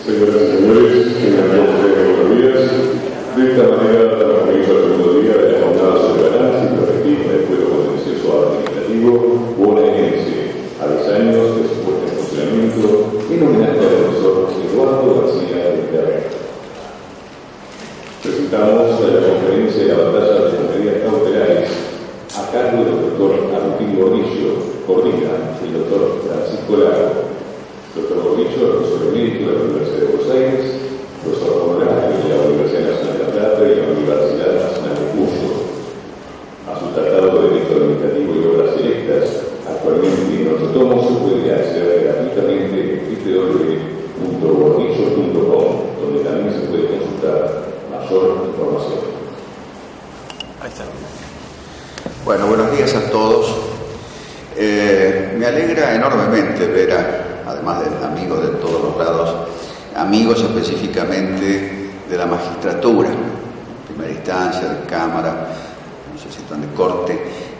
Señoras y señores, en el nombre de buenos días, de esta manera transcurrido el segundo día de la jornada sobre balance y perspectiva del Fuero Contencioso Administrativo bonaerense a 10 años de su puesta en funcionamiento en homenaje al profesor Eduardo García del Terreno. Presentamos la conferencia de la batalla de las medidas cautelares a cargo del doctor Agustín Gordillo, coordina el doctor Francisco Lago. Doctor Gordillo, profesor emérito de la Universidad de Buenos Aires, profesor honorario de la Universidad Nacional de La Plata y la Universidad Nacional de Cuyo. A su tratado de Derecho Administrativo y Obras Selectas, actualmente en 8 tomos, se puede acceder gratuitamente en www.gordillo.com, donde también se puede consultar mayor información. Ahí está. Bueno, buenos días a todos. Me alegra enormemente ver además de amigos de todos los lados, amigos específicamente de la magistratura, en primera instancia, de Cámara, no sé si están de Corte.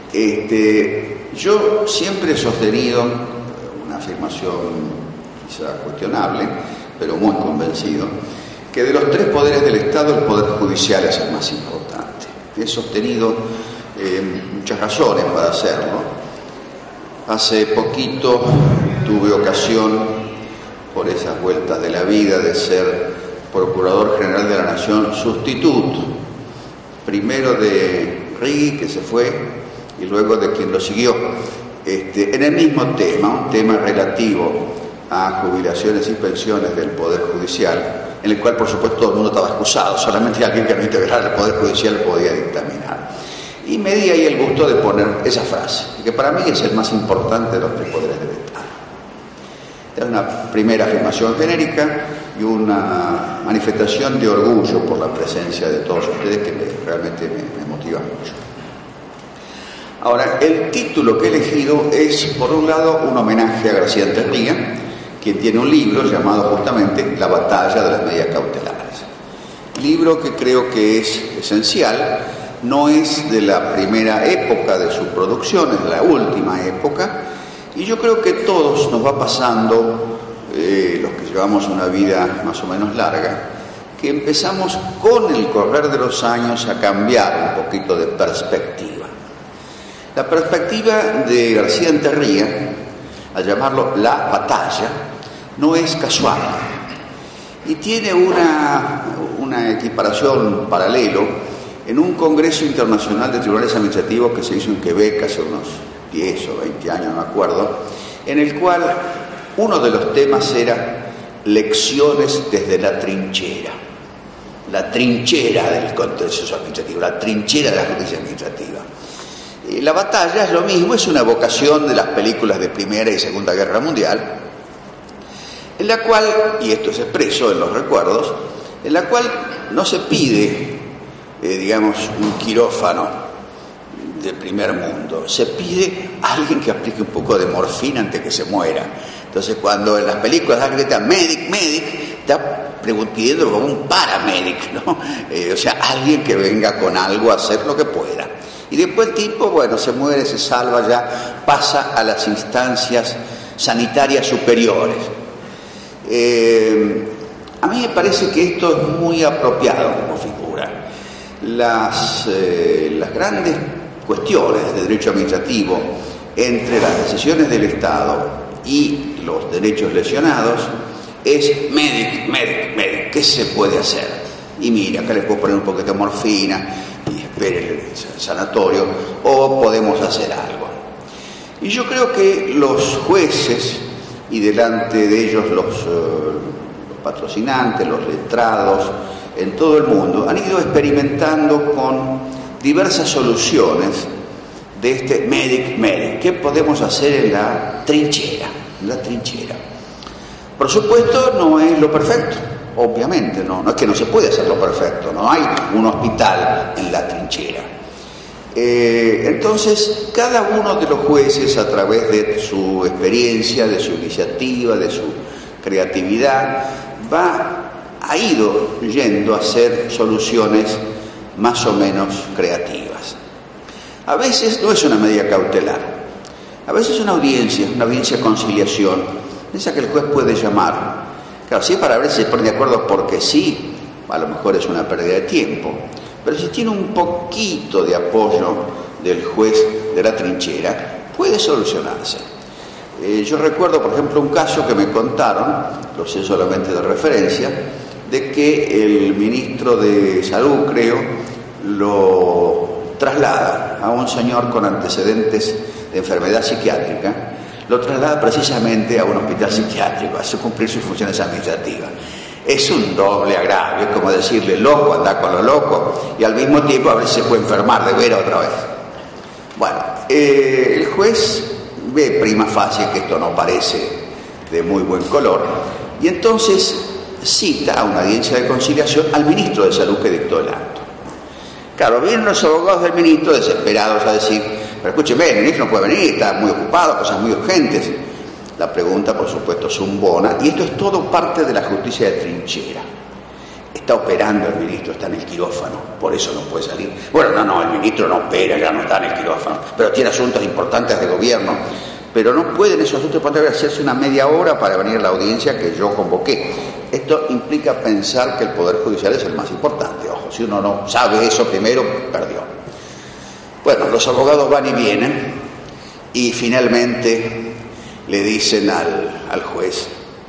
Yo siempre he sostenido una afirmación quizá cuestionable, pero muy convencido, que de los 3 poderes del Estado, el Poder Judicial es el más importante. He sostenido muchas razones para hacerlo. Hace poquito tuve ocasión, por esas vueltas de la vida, de ser Procurador General de la Nación sustituto, primero de Rigui, que se fue, y luego de quien lo siguió, en el mismo tema, un tema relativo a jubilaciones y pensiones del Poder Judicial, en el cual, por supuesto, todo el mundo estaba excusado, solamente alguien que no integrara el Poder Judicial podía dictaminar. Y me di ahí el gusto de poner esa frase, que para mí es el más importante de los 3 poderes del Estado. Es una primera afirmación genérica y una manifestación de orgullo por la presencia de todos ustedes que realmente me motiva mucho. Ahora, el título que he elegido es, por un lado, un homenaje a García Enterría, quien tiene un libro llamado justamente La batalla de las medidas cautelares. Libro que creo que es esencial. No es de la primera época de su producción, es de la última época, y yo creo que todos nos va pasando, los que llevamos una vida más o menos larga, que empezamos con el correr de los años a cambiar un poquito de perspectiva. La perspectiva de García Enterría, al llamarlo La batalla, no es casual, y tiene una equiparación, un paralelo, en un congreso internacional de tribunales administrativos que se hizo en Quebec hace unos 10 o 20 años, no me acuerdo, en el cual uno de los temas era lecciones desde la trinchera del contencioso administrativo, la trinchera de la justicia administrativa. La batalla es lo mismo, es una evocación de las películas de Primera y Segunda Guerra Mundial, en la cual, y esto es expreso en los recuerdos, en la cual no se pide digamos, un quirófano de primer mundo. Se pide a alguien que aplique un poco de morfina antes que se muera. Entonces, cuando en las películas dan grita medic, está pidiendo como un paramedic, ¿no? O sea, alguien que venga con algo a hacer lo que pueda. Y después el tipo, bueno, se muere, se salva, ya pasa a las instancias sanitarias superiores. A mí me parece que esto es muy apropiado como figura. Las grandes cuestiones de derecho administrativo entre las decisiones del Estado y los derechos lesionados es medic, ¿qué se puede hacer? Y mira, acá les puedo poner un poquito de morfina y espere el sanatorio, o podemos hacer algo. Y yo creo que los jueces, y delante de ellos los patrocinantes, los letrados, en todo el mundo, han ido experimentando con diversas soluciones de este medic. ¿Qué podemos hacer en la trinchera? Por supuesto, no es lo perfecto, obviamente, no es que no se puede hacer lo perfecto, no hay un hospital en la trinchera. Entonces, cada uno de los jueces, a través de su experiencia, de su iniciativa, de su creatividad, ha ido yendo a hacer soluciones más o menos creativas. A veces no es una medida cautelar, a veces es una audiencia conciliación, esa que el juez puede llamar, Claro, si es para ver si se ponen de acuerdo porque sí, a lo mejor es una pérdida de tiempo. Pero si tiene un poquito de apoyo del juez de la trinchera, puede solucionarse. Yo recuerdo, por ejemplo, un caso que me contaron, lo sé solamente de referencia, de que el ministro de Salud, creo, lo traslada a un señor con antecedentes de enfermedad psiquiátrica, lo traslada precisamente a un hospital psiquiátrico, a cumplir sus funciones administrativas. Es un doble agravio, es como decirle loco, anda con lo loco, y al mismo tiempo a ver si se puede enfermar de veras otra vez. Bueno, el juez ve prima facie que esto no parece de muy buen color, y entonces cita a una audiencia de conciliación al ministro de Salud que dictó el acto. Claro, vienen los abogados del ministro desesperados a decir, pero escúcheme, el ministro no puede venir, está muy ocupado, cosas muy urgentes. La pregunta, por supuesto, zumbona, y esto es todo parte de la justicia de trinchera. Está operando el ministro, está en el quirófano, por eso no puede salir. Bueno, no, el ministro no opera, ya no está en el quirófano, pero tiene asuntos importantes de gobierno. Pero no pueden esos asuntos importantes hacerse una media hora para venir a la audiencia que yo convoqué. Esto implica pensar que el Poder Judicial es el más importante. Ojo, si uno no sabe eso primero, perdió. Bueno, los abogados van y vienen y finalmente le dicen al juez,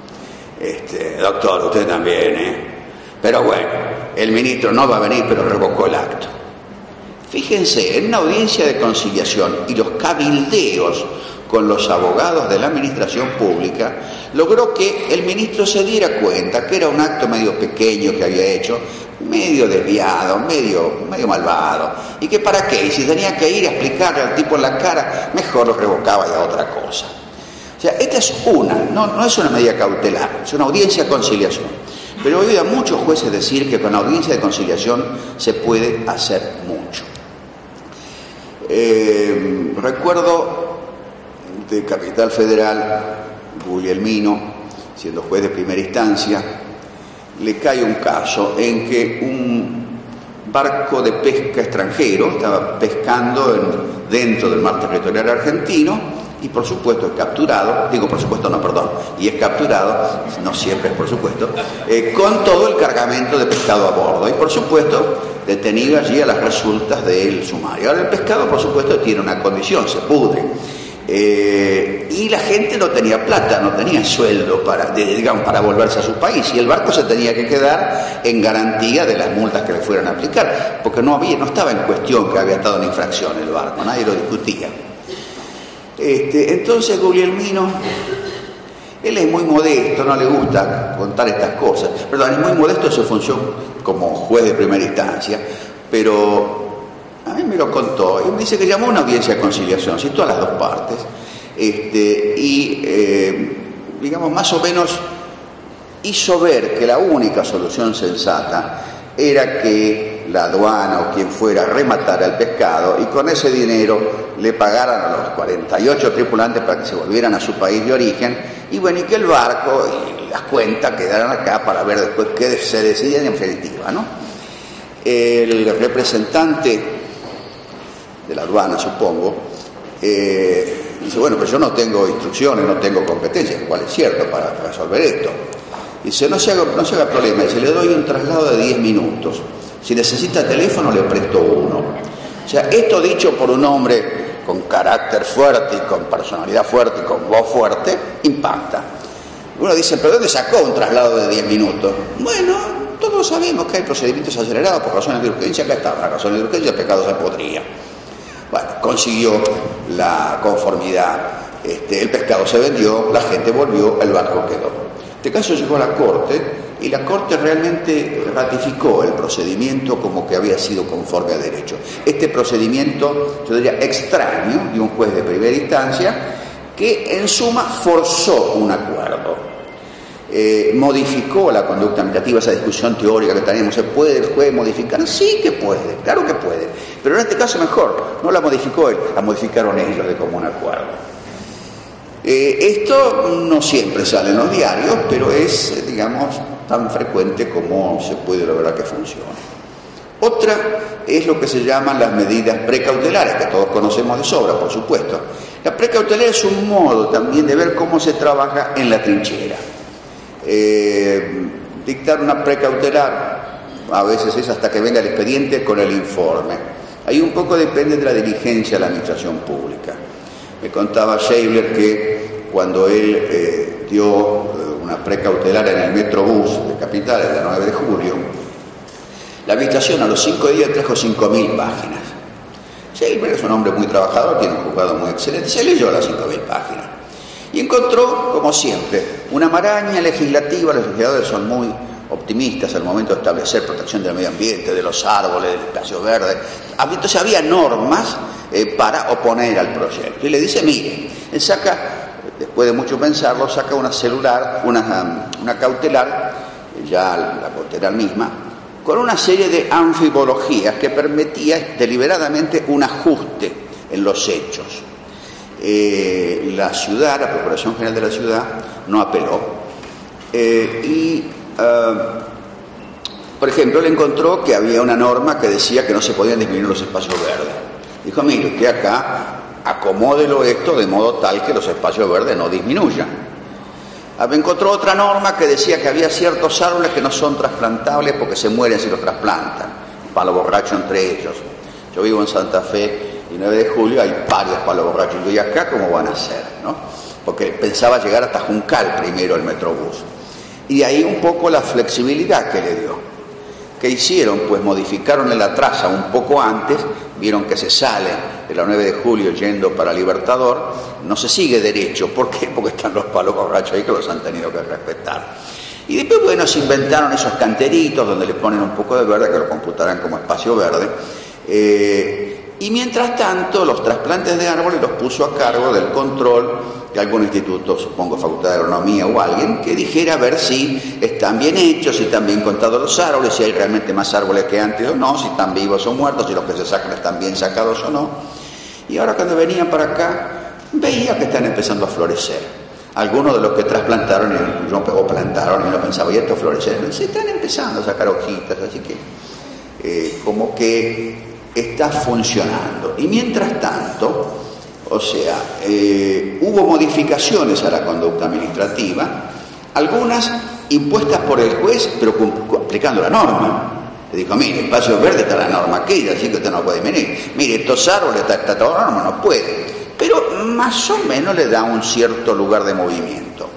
doctor, usted también, pero bueno, el ministro no va a venir, pero revocó el acto. Fíjense, en una audiencia de conciliación y los cabildeos con los abogados de la administración pública, logró que el ministro se diera cuenta que era un acto medio pequeño que había hecho, medio desviado, medio malvado, y que para qué, y si tenía que ir a explicarle al tipo en la cara, mejor lo revocaba y a otra cosa. O sea, esta es no es una medida cautelar, es una audiencia de conciliación. Pero he oído a muchos jueces decir que con la audiencia de conciliación se puede hacer mucho. Recuerdo de Capital Federal, Guglielmino, siendo juez de primera instancia, le cae un caso en que un barco de pesca extranjero estaba pescando dentro del mar territorial argentino y por supuesto es capturado, y es capturado, no siempre es por supuesto, con todo el cargamento de pescado a bordo y por supuesto detenido allí a las resultas del sumario. Ahora el pescado por supuesto tiene una condición, se pudre. Y la gente no tenía plata, no tenía sueldo para volverse a su país y el barco se tenía que quedar en garantía de las multas que le fueran a aplicar, porque no estaba en cuestión que había estado en infracción el barco, nadie lo discutía. Entonces Guglielmino, él es muy modesto, no le gusta contar estas cosas, es muy modesto en su función como juez de primera instancia, pero a mí me lo contó y me dice que llamó a una audiencia de conciliación, citó a las dos partes, más o menos hizo ver que la única solución sensata era que la aduana o quien fuera rematara el pescado y con ese dinero le pagaran a los 48 tripulantes para que se volvieran a su país de origen y que el barco y las cuentas quedaran acá para ver después qué se decidía en definitiva, ¿no? El representante de la aduana, supongo, dice, pero yo no tengo instrucciones, no tengo competencias, lo cual es cierto para resolver esto. Dice, no se haga problema, dice, le doy un traslado de 10 minutos. Si necesita teléfono, le presto uno. O sea, esto dicho por un hombre con carácter fuerte y con personalidad fuerte y con voz fuerte, impacta. Uno dice, ¿pero dónde sacó un traslado de 10 minutos? Bueno, todos sabemos que hay procedimientos acelerados por razones de urgencia, acá está, por razones de urgencia el pecado se podría. Bueno, consiguió la conformidad, el pescado se vendió, la gente volvió, el barco quedó. Este caso llegó a la Corte y la Corte realmente ratificó el procedimiento como que había sido conforme a derecho. Este procedimiento, yo diría, extraño de un juez de primera instancia que en suma forzó un acuerdo. Modificó la conducta administrativa, esa discusión teórica que teníamos, ¿se puede el juez modificar? Sí que puede, claro que puede, pero en este caso mejor, no la modificó él, la modificaron ellos de común acuerdo. Esto no siempre sale en los diarios, pero es, tan frecuente como se puede lograr que funcione. Otra es lo que se llaman las medidas precautelares, que todos conocemos de sobra, por supuesto. La precautelar es un modo también de ver cómo se trabaja en la trinchera. Dictar una precautelar, a veces es hasta que venga el expediente con el informe. Ahí un poco depende de la diligencia de la administración pública. Me contaba Scheibler que cuando él dio una precautelar en el Metrobús de Capital, el 9 de julio, la administración a los 5 días trajo 5.000 páginas. Scheibler es un hombre muy trabajador, tiene un juzgado muy excelente, se leyó las 5.000 páginas y encontró, como siempre, una maraña legislativa. Los legisladores son muy optimistas al momento de establecer protección del medio ambiente, de los árboles, del espacio verde. Entonces había normas para oponer al proyecto. Y le dice, mire, él saca, después de mucho pensarlo, saca una cautelar, ya la cautelar misma, con una serie de anfibologías que permitía deliberadamente un ajuste en los hechos. La ciudad, la Procuración General de la Ciudad, no apeló. Por ejemplo, él encontró que había una norma que decía que no se podían disminuir los espacios verdes. Dijo, mire, usted acá acomódelo esto de modo tal que los espacios verdes no disminuyan. Encontró otra norma que decía que había ciertos árboles que no son trasplantables porque se mueren si los trasplantan. Palo borracho entre ellos. Yo vivo en Santa Fe y 9 de julio hay varios palos borrachos. ¿Y acá cómo van a ser? ¿No? Porque pensaba llegar hasta Juncal primero el Metrobús. Y de ahí un poco la flexibilidad que le dio. ¿Qué hicieron? Pues modificaron en la traza un poco antes, vieron que se sale de la 9 de julio yendo para Libertador, no se sigue derecho. ¿Por qué? Porque están los palos borrachos ahí que los han tenido que respetar. Y después, bueno, se inventaron esos canteritos donde le ponen un poco de verde, que lo computarán como espacio verde. Y mientras tanto, los trasplantes de árboles los puso a cargo del control de algún instituto, supongo Facultad de Agronomía o alguien, que dijera a ver si están bien hechos, si están bien contados los árboles, si hay realmente más árboles que antes o no, si están vivos o muertos, si los que se sacan están bien sacados o no. Y ahora cuando venían para acá, veía que están empezando a florecer. Algunos de los que trasplantaron o plantaron y uno pensaba, ¿y esto florecer? Se están empezando a sacar hojitas, así que como que está funcionando. Y mientras tanto, o sea, hubo modificaciones a la conducta administrativa, algunas impuestas por el juez, pero aplicando la norma. Le dijo, mire, espacio verde está la norma aquella, así que usted no puede venir. Mire, estos árboles, está toda la norma, no puede. Pero más o menos le da un cierto lugar de movimiento.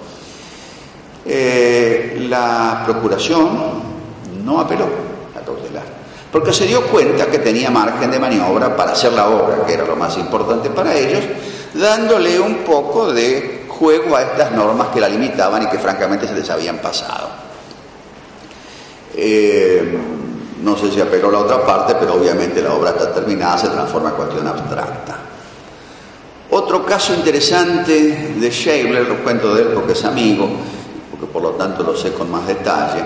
La Procuración no apeló a cautelar, porque se dio cuenta que tenía margen de maniobra para hacer la obra, que era lo más importante para ellos, dándole un poco de juego a estas normas que la limitaban y que francamente se les habían pasado. No sé si apeló la otra parte, pero obviamente la obra está terminada, se transforma en cuestión abstracta. Otro caso interesante de Scheibler, lo cuento de él porque es amigo, porque por lo tanto lo sé con más detalle.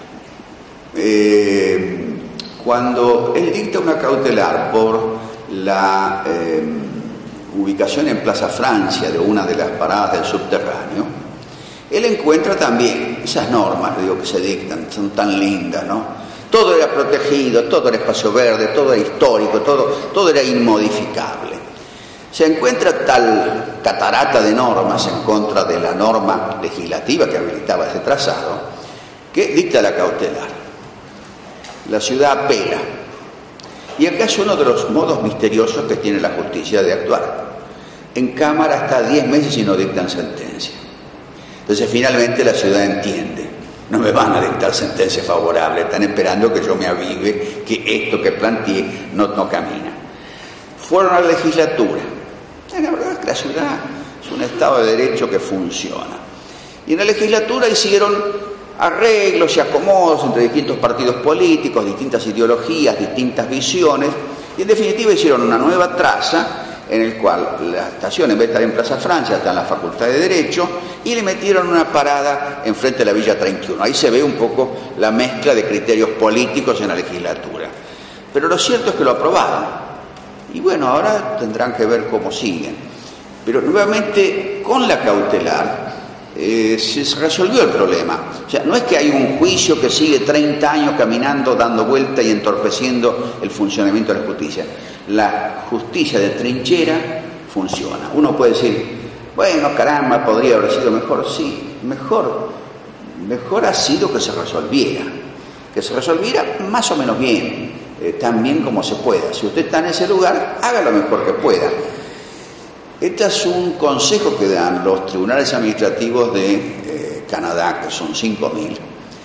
Cuando él dicta una cautelar por la ubicación en Plaza Francia de una de las paradas del subterráneo, él encuentra también esas normas, digo, que se dictan, son tan lindas, ¿no? Todo era protegido, todo era espacio verde, todo era histórico, todo era inmodificable. Se encuentra tal catarata de normas en contra de la norma legislativa que habilitaba ese trazado, que dicta la cautelar. La ciudad apela. Y acá es uno de los modos misteriosos que tiene la justicia de actuar. En Cámara hasta 10 meses y no dictan sentencia. Entonces finalmente la ciudad entiende. No me van a dictar sentencia favorable, están esperando que yo me avive que esto que planteé no camina. Fueron a la legislatura. La verdad es que la ciudad es un Estado de Derecho que funciona. Y en la legislatura hicieron arreglos y acomodos entre distintos partidos políticos, distintas ideologías, distintas visiones, y en definitiva hicieron una nueva traza en el cual la estación, en vez de estar en Plaza Francia, está en la Facultad de Derecho, y le metieron una parada enfrente de la Villa 31. Ahí se ve un poco la mezcla de criterios políticos en la legislatura. Pero lo cierto es que lo aprobaron. Y bueno, ahora tendrán que ver cómo siguen. Pero nuevamente, con la cautelar, se resolvió el problema. O sea, no es que hay un juicio que sigue 30 años caminando, dando vuelta y entorpeciendo el funcionamiento de la justicia. La justicia de trinchera funciona. Uno puede decir, bueno, caramba, podría haber sido mejor. Sí, mejor mejor ha sido que se resolviera más o menos bien, tan bien como se pueda. Si usted está en ese lugar, haga lo mejor que pueda. Este es un consejo que dan los tribunales administrativos de Canadá, que son 5.000,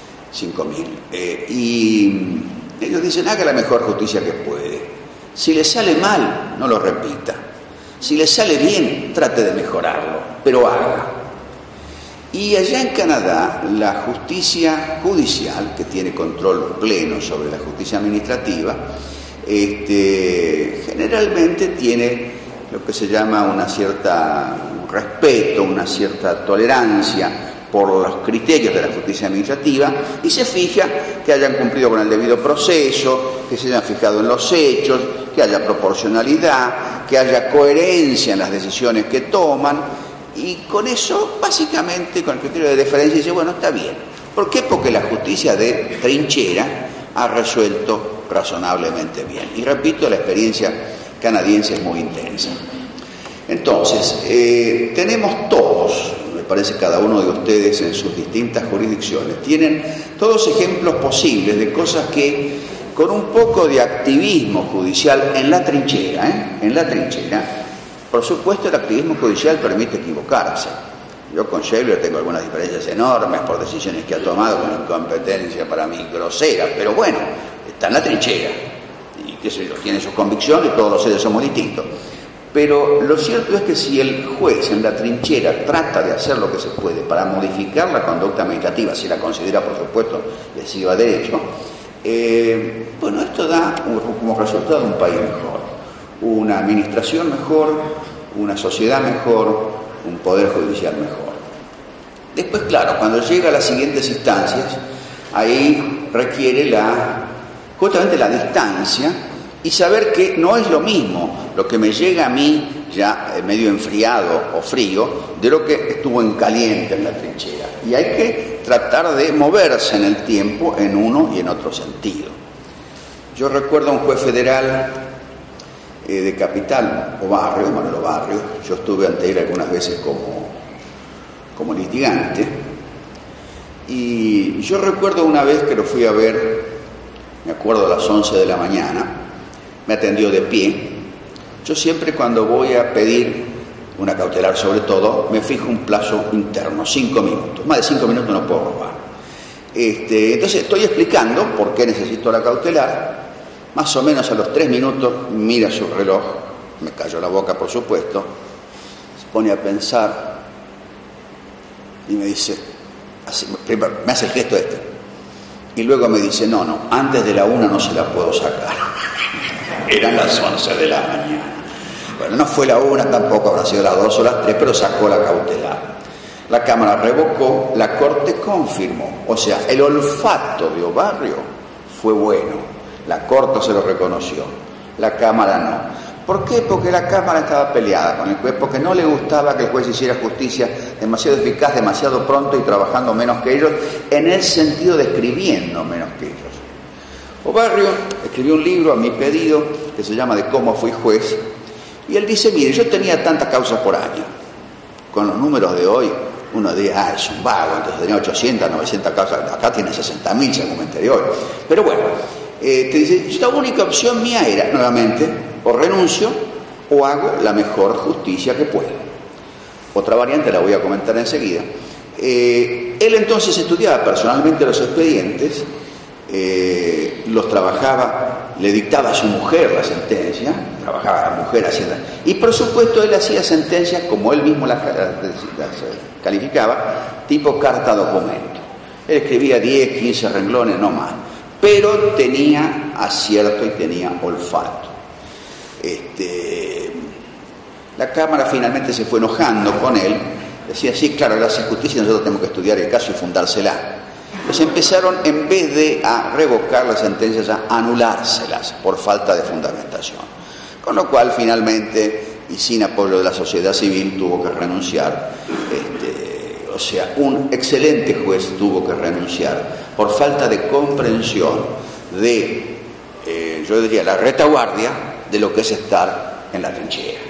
y ellos dicen, haga la mejor justicia que puede. Si le sale mal, no lo repita. Si le sale bien, trate de mejorarlo, pero haga. Y allá en Canadá, la justicia judicial, que tiene control pleno sobre la justicia administrativa, generalmente tiene lo que se llama un respeto, una cierta tolerancia por los criterios de la justicia administrativa, y se fija que hayan cumplido con el debido proceso, que se hayan fijado en los hechos, que haya proporcionalidad, que haya coherencia en las decisiones que toman, y con eso, básicamente, con el criterio de deferencia, dice, bueno, está bien. ¿Por qué? Porque la justicia de trinchera ha resuelto razonablemente bien. Y repito, la experiencia canadiense es muy intensa. Entonces, tenemos todos, me parece cada uno de ustedes en sus distintas jurisdicciones, tienen todos ejemplos posibles de cosas que con un poco de activismo judicial en la trinchera, por supuesto el activismo judicial permite equivocarse. Yo con Scheibler tengo algunas diferencias enormes por decisiones que ha tomado con incompetencia para mí grosera, pero bueno, está en la trinchera y qué sé yo, tiene sus convicciones, todos los seres somos distintos. Pero lo cierto es que si el juez en la trinchera trata de hacer lo que se puede para modificar la conducta administrativa, si la considera, por supuesto, lesiva a derecho, bueno, esto da como resultado un país mejor, una administración mejor, una sociedad mejor, un poder judicial mejor. Después, claro, cuando llega a las siguientes instancias, ahí requiere justamente la distancia y saber que no es lo mismo lo que me llega a mí ya medio enfriado o frío de lo que estuvo en caliente en la trinchera. Y hay que tratar de moverse en el tiempo en uno y en otro sentido. Yo recuerdo a un juez federal de Capital o Barrio, Manuel Barrio. Yo estuve ante él algunas veces como litigante, y yo recuerdo una vez que lo fui a ver, me acuerdo a las 11 de la mañana, me atendió de pie. Yo siempre cuando voy a pedir una cautelar, sobre todo, me fijo un plazo interno, 5 minutos, más de 5 minutos no puedo robar. Entonces estoy explicando por qué necesito la cautelar. Más o menos a los 3 minutos mira su reloj, me cayó la boca por supuesto, se pone a pensar y me dice, primero me hace el gesto y luego me dice, no, antes de la 1 no se la puedo sacar. Eran las 11 de la mañana. Bueno, no fue la 1, tampoco habrá sido las 2 o las 3, pero sacó la cautelar. La Cámara revocó, la Corte confirmó. O sea, el olfato de Obarrio fue bueno. La Corte se lo reconoció, la Cámara no. ¿Por qué? Porque la Cámara estaba peleada con el juez, porque no le gustaba que el juez hiciera justicia demasiado eficaz, demasiado pronto y trabajando menos que ellos, en el sentido de escribiendo menos que ellos. Obarrio escribió un libro a mi pedido que se llama De cómo fui juez, y él dice, mire, yo tenía tantas causas por año. Con los números de hoy, uno diría, es un vago, entonces tenía 800, 900 causas, acá tiene 60.000 según me enteré hoy. Pero bueno, te dice, la única opción mía era, nuevamente, o renuncio o hago la mejor justicia que puedo. Otra variante la voy a comentar enseguida. Él entonces estudiaba personalmente los expedientes, los trabajaba, le dictaba a su mujer la sentencia, trabajaba a la mujer haciendo, y por supuesto él hacía sentencias como él mismo las calificaba, tipo carta documento. Él escribía 10, 15 renglones, no más, pero tenía acierto y tenía olfato. La Cámara finalmente se fue enojando con él, decía, sí, claro, él hace justicia, nosotros tenemos que estudiar el caso y fundársela. Entonces empezaron, en vez de a revocar las sentencias, a anulárselas por falta de fundamentación. Con lo cual, finalmente, y sin apoyo de la sociedad civil, tuvo que renunciar. O sea, un excelente juez tuvo que renunciar por falta de comprensión de, yo diría, la retaguardia de lo que es estar en la trinchera.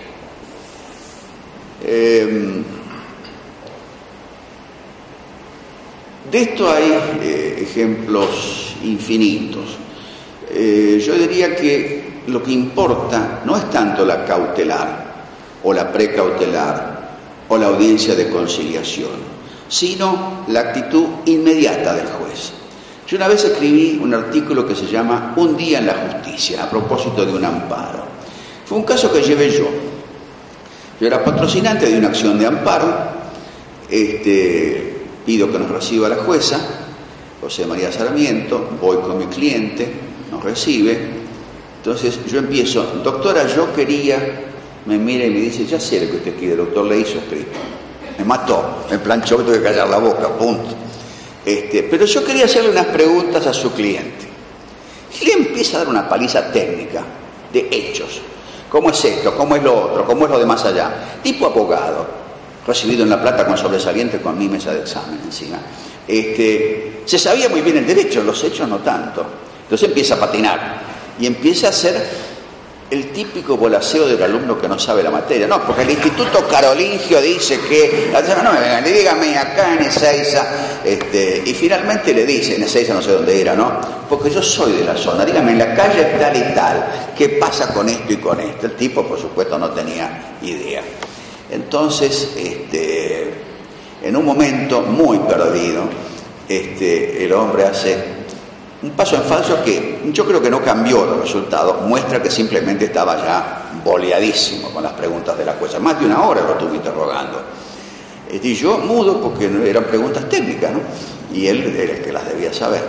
De esto hay ejemplos infinitos. Yo diría que lo que importa no es tanto la cautelar o la precautelar o la audiencia de conciliación, sino la actitud inmediata del juez. Yo una vez escribí un artículo que se llama Un día en la justicia, a propósito de un amparo. Fue un caso que llevé yo. Yo era patrocinante de una acción de amparo. Pido que nos reciba la jueza, José María Sarmiento, voy con mi cliente, nos recibe. Entonces yo empiezo, doctora, yo quería, me mira y me dice, ya sé lo que usted quiere, doctor, le hizo escrito. Me mató, me planchó, que tuve que callar la boca, punto. Pero yo quería hacerle unas preguntas a su cliente. Y le empieza a dar una paliza técnica, de hechos. ¿Cómo es esto? ¿Cómo es lo otro? ¿Cómo es lo de más allá? Tipo abogado, recibido en La Plata con sobresaliente, con mi mesa de examen encima. Se sabía muy bien el derecho, los hechos no tanto. Entonces empieza a patinar y empieza a hacer el típico volaseo del alumno que no sabe la materia. No, porque el Instituto Carolingio dice que... No, dígame, acá en Ezeiza... y finalmente le dice, en Ezeiza no sé dónde era, ¿no? Porque yo soy de la zona, dígame, en la calle tal y tal, ¿qué pasa con esto y con esto? El tipo, por supuesto, no tenía idea. Entonces, en un momento muy perdido, el hombre hace un paso en falso que yo creo que no cambió los resultados, muestra que simplemente estaba ya boleadísimo con las preguntas de la jueza. Más de una hora lo estuve interrogando. Y yo mudo porque eran preguntas técnicas, ¿no? Y él era el que las debía saber.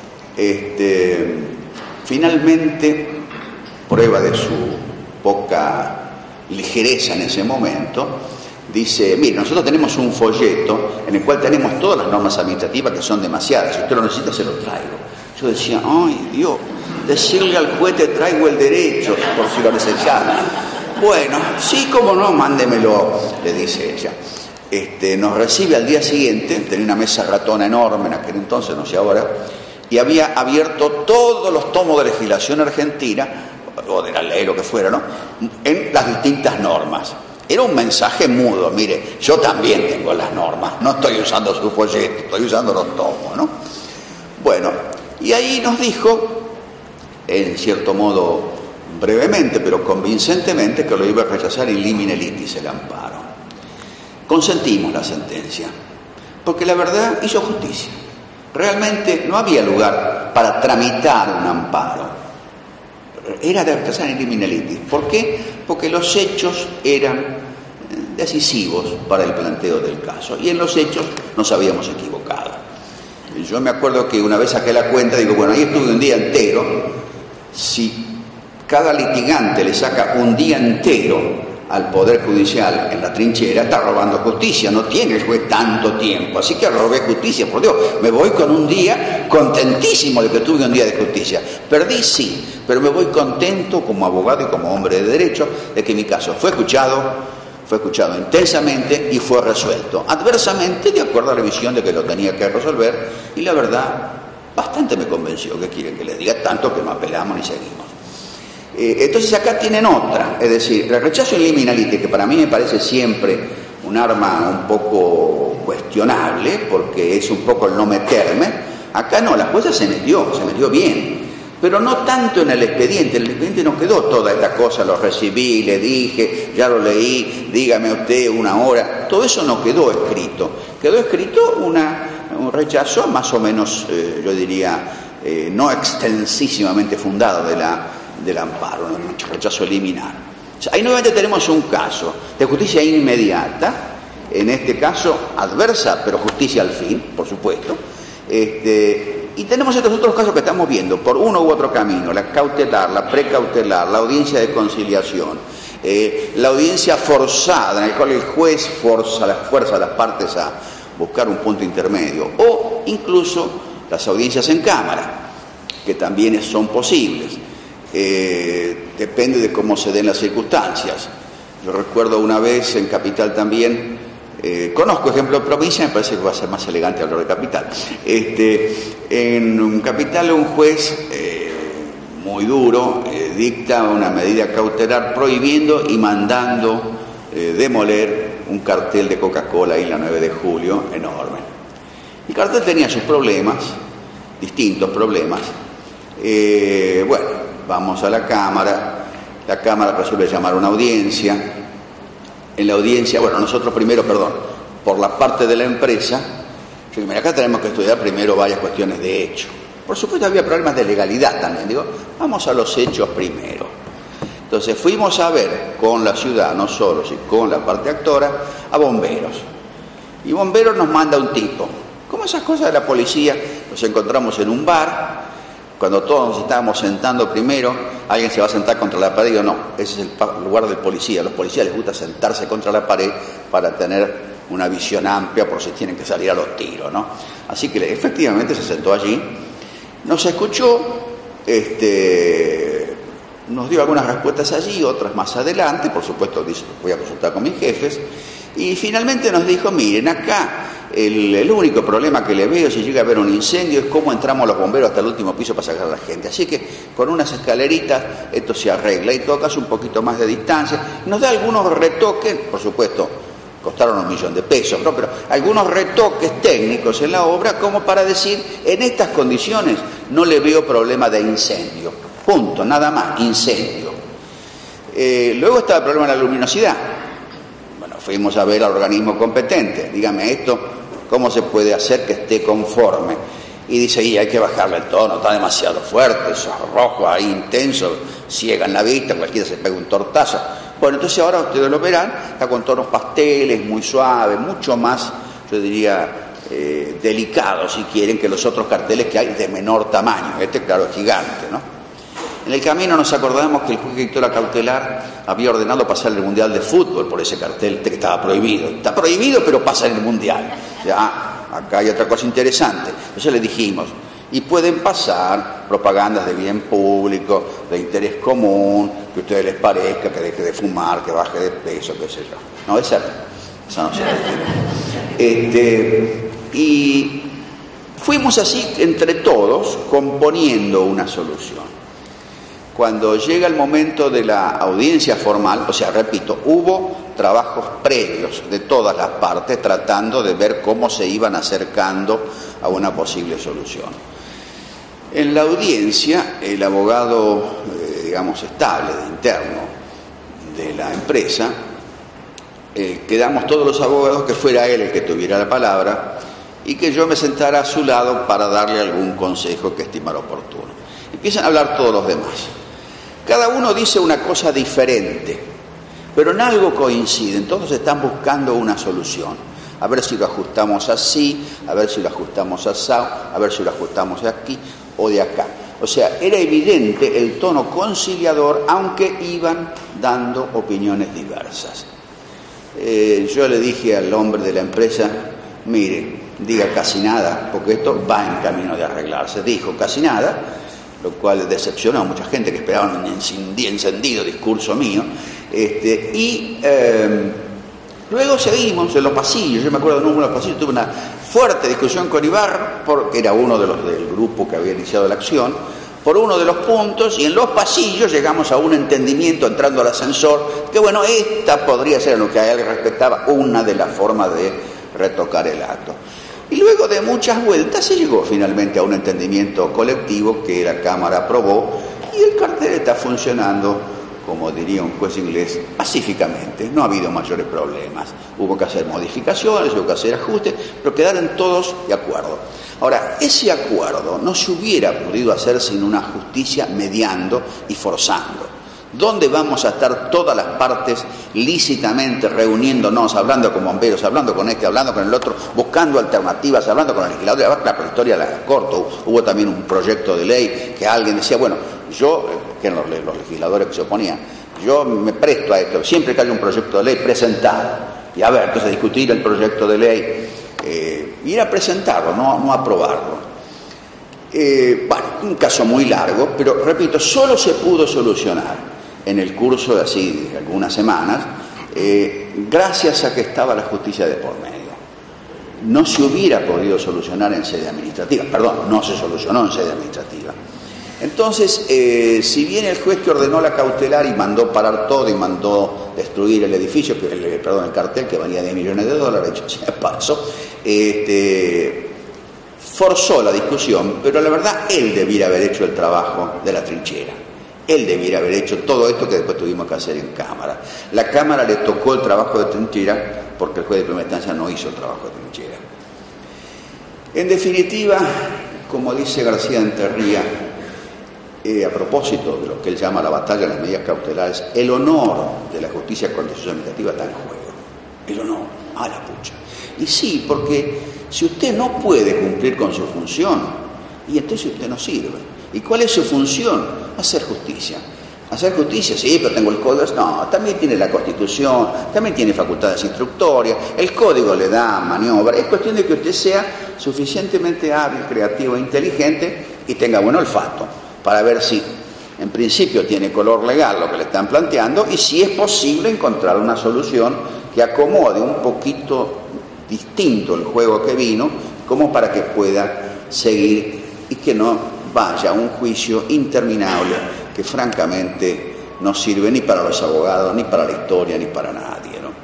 Finalmente, prueba de su poca ligereza en ese momento, dice, mire, nosotros tenemos un folleto en el cual tenemos todas las normas administrativas que son demasiadas, si usted lo necesita se lo traigo. Yo decía, ay Dios, decirle al juez te traigo el derecho, por si lo necesitara. Bueno, sí, cómo no, mándemelo, le dice ella. Nos recibe al día siguiente, tenía una mesa ratona enorme en aquel entonces, no sé ahora, y había abierto todos los tomos de legislación argentina, o de la ley, lo que fuera, ¿no?, en las distintas normas. Era un mensaje mudo, mire, yo también tengo las normas, no estoy usando su folleto, estoy usando los tomos, ¿no? Bueno, y ahí nos dijo, en cierto modo brevemente, pero convincentemente, que lo iba a rechazar in limine litis el amparo. Consentimos la sentencia, porque la verdad hizo justicia. Realmente no había lugar para tramitar un amparo. Era de rechazar in limine litis. ¿Por qué? Porque los hechos eran decisivos para el planteo del caso, y en los hechos nos habíamos equivocado. Yo me acuerdo que una vez saqué la cuenta, digo, bueno, ahí estuve un día entero. Si cada litigante le saca un día entero al Poder Judicial en la trinchera, está robando justicia, no tiene el juez tanto tiempo, así que robé justicia, por Dios, me voy con un día contentísimo de que tuve un día de justicia. Perdí, sí, pero me voy contento como abogado y como hombre de derecho de que mi caso fue escuchado intensamente y fue resuelto adversamente, de acuerdo a la visión de que lo tenía que resolver, y la verdad bastante me convenció. ¿Qué quieren que les diga? Tanto que no apelamos ni seguimos. Entonces acá tienen otra, es decir, el rechazo in limine litis, que para mí me parece siempre un arma un poco cuestionable, porque es un poco el no meterme. Acá no, la jueza se metió bien, pero no tanto en el expediente. En el expediente no quedó toda esta cosa, lo recibí, le dije, ya lo leí, dígame usted una hora. Todo eso no quedó escrito. Quedó escrito un rechazo más o menos, yo diría, no extensísimamente fundado del amparo, un rechazo liminar. O sea, ahí nuevamente tenemos un caso de justicia inmediata, en este caso adversa, pero justicia al fin, por supuesto. Y tenemos estos otros casos que estamos viendo, por uno u otro camino: la cautelar, la precautelar, la audiencia de conciliación, la audiencia forzada, en el cual el juez fuerza a las partes a buscar un punto intermedio, o incluso las audiencias en cámara, que también son posibles. Depende de cómo se den las circunstancias. Yo recuerdo una vez en Capital también, conozco ejemplo de provincia, me parece que va a ser más elegante hablar de Capital. En un Capital un juez muy duro dicta una medida cautelar prohibiendo y mandando demoler un cartel de Coca-Cola ahí en la 9 de julio, enorme. El cartel tenía sus problemas, distintos problemas. Bueno, vamos a la Cámara resuelve llamar a una audiencia. En la audiencia, bueno, nosotros primero, por la parte de la empresa, yo digo, mira, acá tenemos que estudiar primero varias cuestiones de hecho. Por supuesto había problemas de legalidad también, digo, vamos a los hechos primero. Entonces fuimos a ver con la ciudad, no solo, sino con la parte actora, a bomberos. Y bomberos nos manda un tipo. Como esas cosas de la policía, nos encontramos en un bar, cuando todos nos estábamos sentando primero, alguien se va a sentar contra la pared, y yo no, ese es el lugar del policía. A los policías les gusta sentarse contra la pared para tener una visión amplia por si tienen que salir a los tiros, ¿no? Así que efectivamente se sentó allí, nos escuchó, nos dio algunas respuestas allí, otras más adelante, por supuesto dice, voy a consultar con mis jefes, y finalmente nos dijo, miren, acá el único problema que le veo si llega a haber un incendio es cómo entramos los bomberos hasta el último piso para sacar a la gente. Así que con unas escaleritas esto se arregla, y tocas un poquito más de distancia. Nos da algunos retoques, por supuesto, costaron $1.000.000, ¿no? Pero algunos retoques técnicos en la obra como para decir, en estas condiciones no le veo problema de incendio. Punto, nada más, incendio. Luego está el problema de la luminosidad. Bueno, fuimos a ver al organismo competente. Dígame esto, ¿cómo se puede hacer que esté conforme? Y dice, y hay que bajarle el tono, está demasiado fuerte, esos rojos ahí intensos, ciegan la vista, cualquiera se pega un tortazo. Bueno, entonces ahora ustedes lo verán, está con tonos pasteles, muy suaves, mucho más, yo diría, delicado, si quieren, que los otros carteles que hay de menor tamaño. Este, claro, es gigante, ¿no? En el camino nos acordamos que el juez que dictó la cautelar había ordenado pasar el Mundial de Fútbol por ese cartel que estaba prohibido. Está prohibido, pero pasa en el Mundial. Ya, acá hay otra cosa interesante. Entonces le dijimos, y pueden pasar propagandas de bien público, de interés común, que a ustedes les parezca que deje de fumar, que baje de peso, qué sé yo. No, esa no se la. Y fuimos así entre todos componiendo una solución. Cuando llega el momento de la audiencia formal, o sea, repito, hubo trabajos previos de todas las partes tratando de ver cómo se iban acercando a una posible solución. En la audiencia, el abogado, digamos, estable, de interno de la empresa, quedamos todos los abogados que fuera él el que tuviera la palabra y que yo me sentara a su lado para darle algún consejo que estimara oportuno. Empiezan a hablar todos los demás. Cada uno dice una cosa diferente, pero en algo coinciden. Todos están buscando una solución. A ver si lo ajustamos así, a ver si lo ajustamos asado, a ver si lo ajustamos de aquí o de acá. O sea, era evidente el tono conciliador, aunque iban dando opiniones diversas. Yo le dije al hombre de la empresa, mire, diga casi nada, porque esto va en camino de arreglarse. Dijo casi nada, lo cual decepcionó a mucha gente que esperaba un encendido discurso mío. Luego seguimos en los pasillos. Yo me acuerdo de uno de los pasillos, tuve una fuerte discusión con Ibarra, porque era uno de los del grupo que había iniciado la acción, por uno de los puntos, y en los pasillos llegamos a un entendimiento entrando al ascensor, que bueno, esta podría ser, en lo que a él respectaba, una de las formas de retocar el acto. Y luego de muchas vueltas se llegó finalmente a un entendimiento colectivo que la Cámara aprobó, y el cartel está funcionando, como diría un juez inglés, pacíficamente. No ha habido mayores problemas. Hubo que hacer modificaciones, hubo que hacer ajustes, pero quedaron todos de acuerdo. Ahora, ese acuerdo no se hubiera podido hacer sin una justicia mediando y forzando. ¿Dónde vamos a estar todas las partes lícitamente reuniéndonos, hablando con bomberos, hablando con este, hablando con el otro, buscando alternativas, hablando con el legislador? La historia la corto. Hubo también un proyecto de ley que alguien decía, bueno, yo, que eran los legisladores que se oponían, yo me presto a esto, siempre que haya un proyecto de ley, presentado. Y a ver, entonces discutir el proyecto de ley, ir a presentarlo, no aprobarlo. Bueno, un caso muy largo, pero repito, solo se pudo solucionar en el curso de así de algunas semanas, gracias a que estaba la justicia de por medio. No se hubiera podido solucionar en sede administrativa, no se solucionó en sede administrativa. Entonces, si bien el juez que ordenó la cautelar y mandó parar todo y mandó destruir el edificio, el cartel que valía $10 millones, dicho sea de paso, forzó la discusión, pero la verdad él debiera haber hecho el trabajo de la trinchera. Él debiera haber hecho todo esto que después tuvimos que hacer en Cámara. La Cámara le tocó el trabajo de trinchera porque el juez de primera instancia no hizo el trabajo de trinchera. En definitiva, como dice García Enterría, a propósito de lo que él llama la batalla de las medidas cautelares, el honor de la justicia contenciosa administrativa está en juego. El honor, a la pucha. Y sí, porque si usted no puede cumplir con su función, y entonces usted no sirve. ¿Y cuál es su función? Hacer justicia. Hacer justicia, sí, pero tengo el código. No, también tiene la Constitución, también tiene facultades instructorias, el código le da maniobra. Es cuestión de que usted sea suficientemente hábil, creativo e inteligente y tenga buen olfato para ver si, en principio, tiene color legal lo que le están planteando y si es posible encontrar una solución que acomode un poquito distinto el juego que vino, como para que pueda seguir y que no vaya a un juicio interminable que francamente no sirve ni para los abogados, ni para la historia, ni para nadie, ¿no?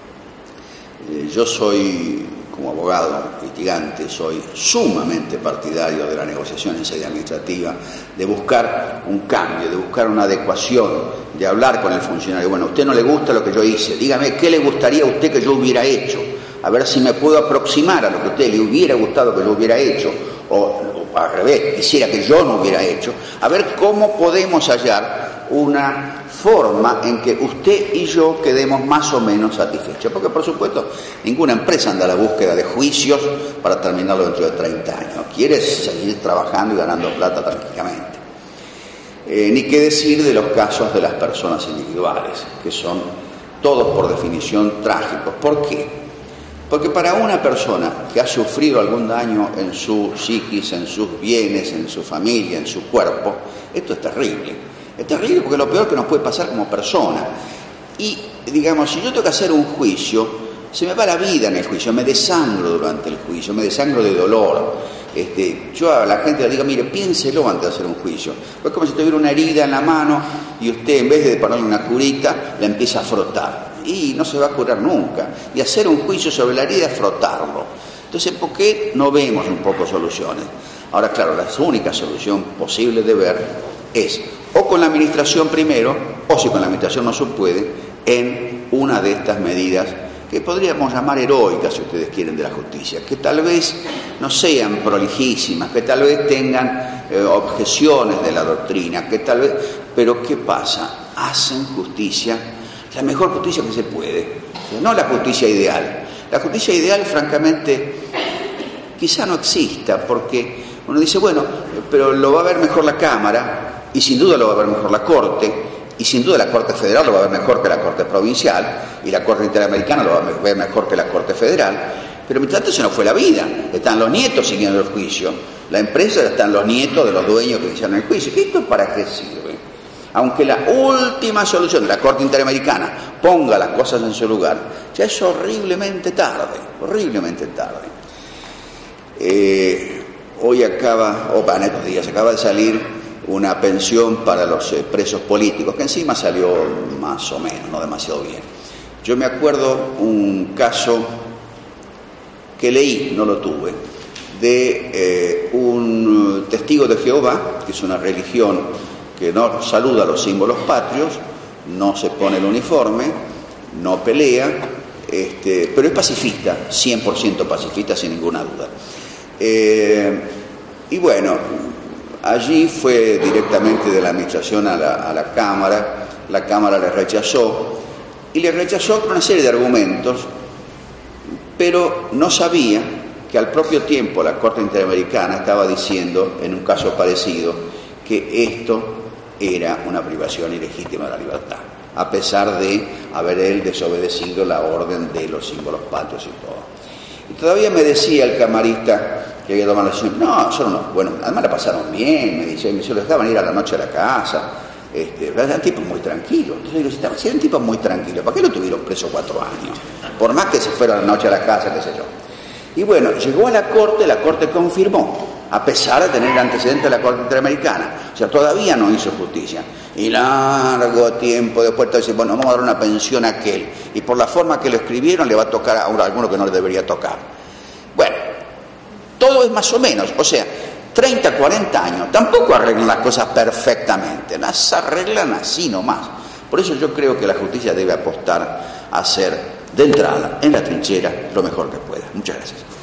Yo soy, como abogado litigante, soy sumamente partidario de la negociación en sede administrativa, de buscar un cambio, de buscar una adecuación, de hablar con el funcionario. Bueno, a usted no le gusta lo que yo hice, dígame qué le gustaría a usted que yo hubiera hecho, a ver si me puedo aproximar a lo que a usted le hubiera gustado que yo hubiera hecho, o al revés, quisiera que yo no hubiera hecho, a ver cómo podemos hallar una forma en que usted y yo quedemos más o menos satisfechos. Porque, por supuesto, ninguna empresa anda a la búsqueda de juicios para terminarlo dentro de 30 años. Quiere seguir trabajando y ganando plata tranquilamente. Ni qué decir de los casos de las personas individuales, que son todos por definición trágicos. ¿Por qué? Porque para una persona que ha sufrido algún daño en su psiquis, en sus bienes, en su familia, en su cuerpo, esto es terrible. Es terrible porque es lo peor que nos puede pasar como persona. Y, digamos, si yo tengo que hacer un juicio, se me va la vida en el juicio, me desangro durante el juicio, me desangro de dolor. Yo a la gente le digo, mire, piénselo antes de hacer un juicio. Es como si tuviera una herida en la mano y usted, en vez de ponerle una curita, la empieza a frotar. Y no se va a curar nunca. Y hacer un juicio sobre la herida es frotarlo. Entonces, ¿por qué no vemos un poco soluciones? Ahora, claro, la única solución posible de ver es o con la administración primero, o si con la administración no se puede, en una de estas medidas que podríamos llamar heroicas, si ustedes quieren, de la justicia, que tal vez no sean prolijísimas, que tal vez tengan objeciones de la doctrina, que tal vez... Pero ¿qué pasa? Hacen justicia, la mejor justicia que se puede, no la justicia ideal. La justicia ideal, francamente, quizá no exista, porque uno dice, bueno, pero lo va a ver mejor la Cámara, y sin duda lo va a ver mejor la Corte, y sin duda la Corte Federal lo va a ver mejor que la Corte Provincial, y la Corte Interamericana lo va a ver mejor que la Corte Federal, pero mientras tanto se nos fue la vida. Están los nietos siguiendo el juicio, la empresa, están los nietos de los dueños que hicieron el juicio. ¿Esto para qué sirve? Aunque la última solución de la Corte Interamericana ponga las cosas en su lugar, ya es horriblemente tarde, horriblemente tarde. Hoy acaba, o en estos días, acaba de salir una pensión para los presos políticos, que encima salió más o menos, no demasiado bien. Yo me acuerdo un caso que leí, no lo tuve, de un testigo de Jehová, que es una religión que no saluda los símbolos patrios, no se pone el uniforme, no pelea, pero es pacifista, 100% pacifista, sin ninguna duda. Y bueno, allí fue directamente de la administración a la Cámara le rechazó, y le rechazó con una serie de argumentos, pero no sabía que al propio tiempo la Corte Interamericana estaba diciendo, en un caso parecido, que esto era una privación ilegítima de la libertad, a pesar de haber él desobedecido la orden de los símbolos patrios y todo. Y todavía me decía el camarista que había tomado la decisión, no, solo no, bueno, además la pasaron bien, me dice, se lo dejaban ir a la noche a la casa, eran tipos muy tranquilos. Entonces yo decía, si eran tipos muy tranquilos, ¿para qué lo tuvieron preso 4 años? Por más que se fuera a la noche a la casa, qué sé yo. Y bueno, llegó a la Corte confirmó, a pesar de tener el antecedente de la Corte Interamericana. O sea, todavía no hizo justicia. Y largo tiempo después dice, bueno, vamos a dar una pensión a aquel. Y por la forma que lo escribieron le va a tocar a alguno que no le debería tocar. Bueno, Todo es más o menos, o sea, 30, 40 años, tampoco arreglan las cosas perfectamente, las arreglan así nomás. Por eso yo creo que la justicia debe apostar a hacer de entrada, en la trinchera, lo mejor que pueda. Muchas gracias.